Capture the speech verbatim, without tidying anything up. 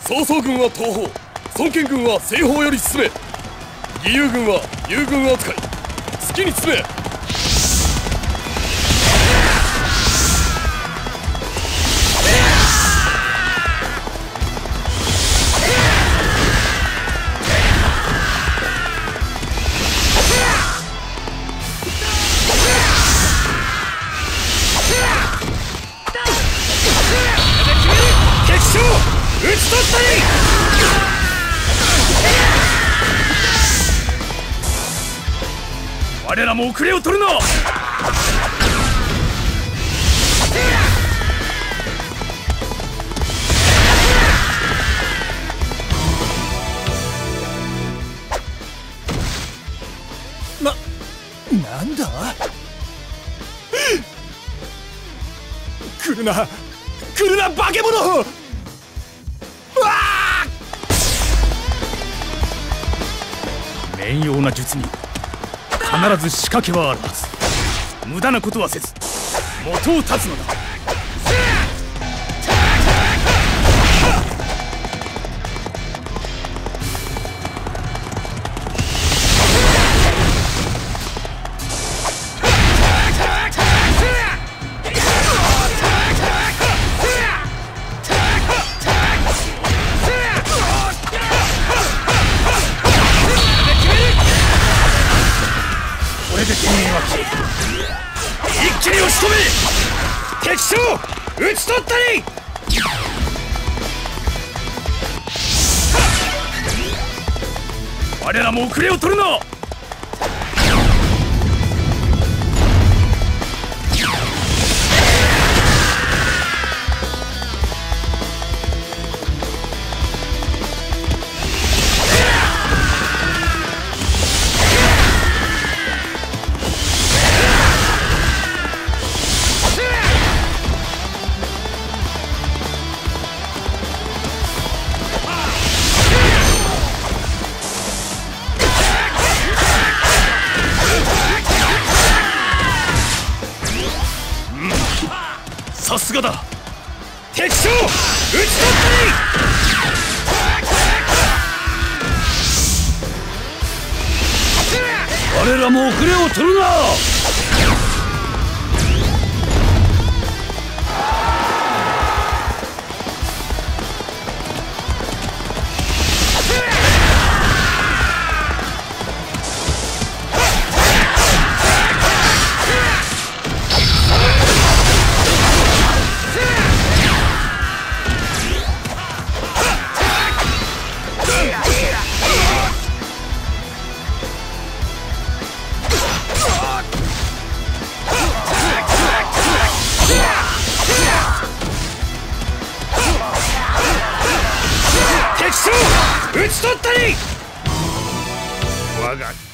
曹操軍は東方、孫権軍は西方より進め。義勇軍は友軍扱い、好きに進め。討ち取ったり。我らも遅れを取るな。な、なんだ。来るな来るな化け物。面用な術に必ず仕掛けはあるはず。無駄なことはせず元を絶つのだ。一気に押し込め。敵将討ち取ったり。我らも遅れを取るな。さすがだ。敵将討ち取ったり。我らも遅れを取るな。討ち取ったり。我が